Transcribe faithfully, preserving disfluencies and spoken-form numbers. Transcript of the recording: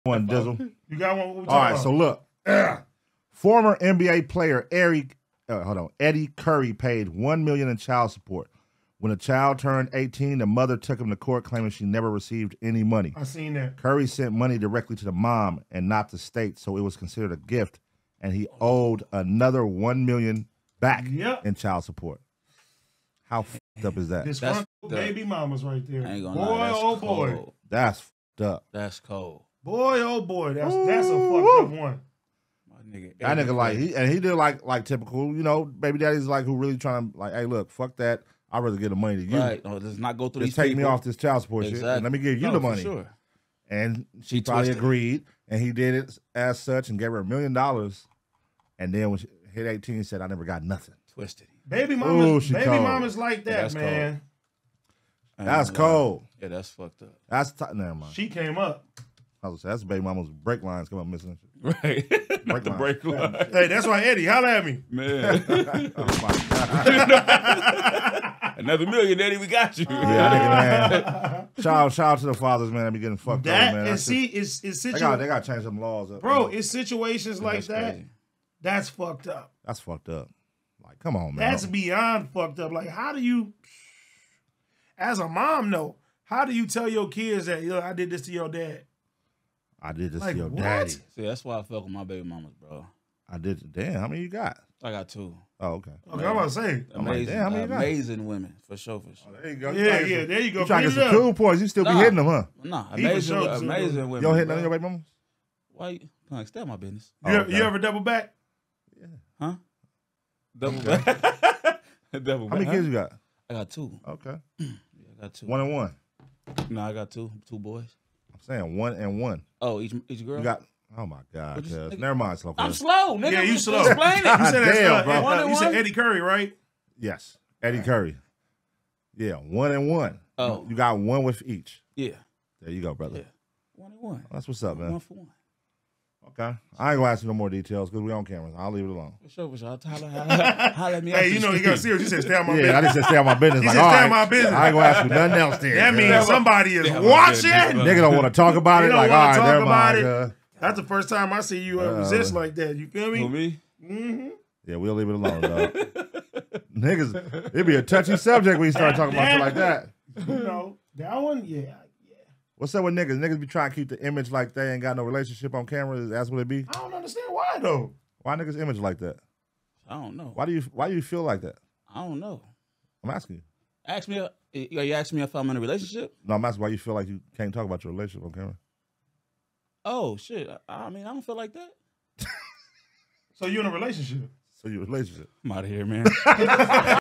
one, Dizzle. You got one? What we All right, about? so look. Yeah. Former N B A player Eric, uh, hold on, Eddie Curry paid one million dollars in child support. When a child turned eighteen, the mother took him to court claiming she never received any money. I seen that. Curry sent money directly to the mom and not the state, so it was considered a gift, and he owed another one million dollars back Yep. in child support. How f***ed up is that? Disgruntled baby mamas right there. I ain't gonna boy, lie, that's oh cold. boy. That's f***ed up. That's cold. Boy, oh boy. That's that's a fucked up one. My nigga, That nigga like he and he did like like typical, you know, baby daddy's like who really trying to like, hey, look, fuck that. I'd rather get the money to you. Right. No, let's not go through Just these take me people. off this child support shit and let me give you No, the for money. Sure. And she, She probably twisted. agreed, and he did it as such and gave her a million dollars. And then when she hit eighteen, he said, I never got nothing. Twisted. Baby Ooh, mamas, she baby cold. mamas like Yeah, that, that's man. I ain't That's gonna lie. cold. Yeah, that's fucked up. That's t- never mind. She came up. I was that's baby mama's brake lines come up missing. Right. Not the line. break line. Hey, that's why Eddie, holla at me. Man. Oh my god. Another million, Eddie, we got you. Yeah, nigga, man. Shout, shout out to the fathers, man. That be getting fucked That up, man. and That's see, just- it's it's they got situ- they got to change some laws up, bro, man. it's situations like That's that. crazy. That's fucked up. That's fucked up. Like, come on, man. That's beyond fucked up. Like, how do you, as a mom, know? How do you tell your kids that, yo, I did this to your dad? I did this Like, to your what? daddy. See, that's why I fuck with my baby mamas, bro. I did. Damn, how many you got? I got two. Oh, okay. Okay, I'm about to say. I'm like, Amazing, damn, how many you got? amazing women, for sure, for sure. There you go. Yeah, yeah, there you go. You trying to Beat get it some up. cool points? You still be Nah. hitting them, huh? Nah, He for amazing, sure, amazing too. women. You don't hit none bro. of your baby mamas? Why you like stay out my business? You, Oh, ever, you okay. ever double back? Huh? Double back. Double How many back, kids huh? you got? I got two. Okay. Yeah, I got two. One and one. No, I got two. Two boys. I'm saying one and one. Oh, each each girl. You got. Oh my God. What you- cuz. nigga- Never mind, slow. I'm cuz. slow, nigga. Yeah, you Just slow. Explain it. You said, that's, Damn, uh, bro. uh, One and you said one? Eddie Curry, right? Yes. Eddie Curry. Yeah, one and one. Oh. You got one with each. Yeah, There you go, brother. yeah. One and one. That's what's up, man. One for one. Okay. I ain't gonna ask you no more details because we on camera. I'll leave it alone. For sure, for sure. Holla, holla, holla at me. Hey, after you know the he got street. serious. You said stay on my Yeah, I business. just said stay on my business. He Like, said all stay right, on my business. I ain't gonna ask you nothing else then. That cuz. means somebody is Yeah, my watching. business. Nigga don't want to talk about He it. don't Like, wanna all right, talk never about mind. it. cuz. That's the first time I see you uh, Uh, resist like that. You feel Who, me? me? Mm-hmm. Yeah, we'll leave it alone, dog. Niggas, it'd be a touchy subject when you start talking about shit like that. You know, that one, yeah. yeah. What's up with niggas? Niggas be trying to keep the image like they ain't got no relationship on camera. That's what it be. I don't understand why, though. Why niggas image like that? I don't know. Why do you Why do you feel like that? I don't know. I'm asking you. Ask me. Are you asking me if I'm in a relationship? No, I'm asking why you feel like you can't talk about your relationship on camera. Oh shit. I, I mean, I don't feel like that. So you in a relationship? So your relationship. I'm out of here, man.